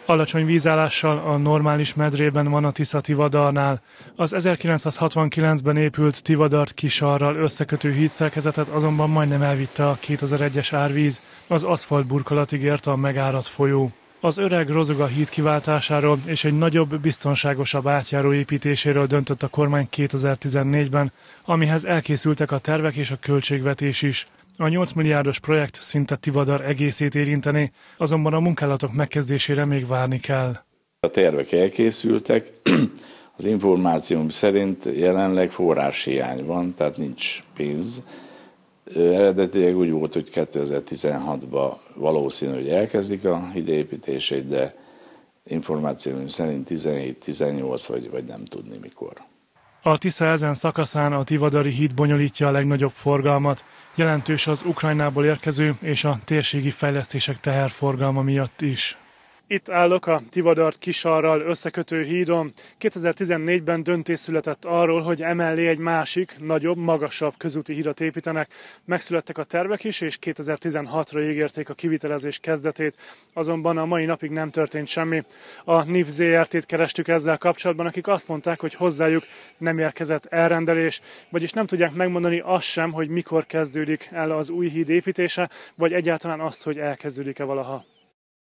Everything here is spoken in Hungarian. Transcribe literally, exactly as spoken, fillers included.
Alacsony vízállással a normális medrében van a Tisza-Tivadarnál. Az ezerkilencszázhatvankilencben épült Tivadart-Kisarral összekötő hídszerkezetet azonban majdnem elvitte a kétezer-egyes árvíz. Az aszfalt burkolatig ért a megáradt folyó. Az öreg Rozoga híd kiváltásáról és egy nagyobb, biztonságosabb átjáró építéséről döntött a kormány kétezer-tizennégyben, amihez elkészültek a tervek és a költségvetés is. A nyolc milliárdos projekt szinte Tivadar egészét érintené, azonban a munkálatok megkezdésére még várni kell. A tervek elkészültek, az információm szerint jelenleg forráshiány van, tehát nincs pénz. Eredetileg úgy volt, hogy kétezer-tizenhatban valószínű, hogy elkezdik a híd építését, de információm szerint tizenhét tizennyolc vagy, vagy nem tudni mikor. A Tisza ezen szakaszán a Tivadari híd bonyolítja a legnagyobb forgalmat. Jelentős az Ukrajnából érkező és a térségi fejlesztések teherforgalma miatt is. Itt állok a Tivadart-Kisarral összekötő hídon. kétezer-tizennégyben döntés született arról, hogy emellé egy másik, nagyobb, magasabb közúti hidat építenek. Megszülettek a tervek is, és kétezer-tizenhatra ígérték a kivitelezés kezdetét, azonban a mai napig nem történt semmi. A NIV zé er té-t kerestük ezzel kapcsolatban, akik azt mondták, hogy hozzájuk nem érkezett elrendelés, vagyis nem tudják megmondani azt sem, hogy mikor kezdődik el az új híd építése, vagy egyáltalán azt, hogy elkezdődik-e valaha.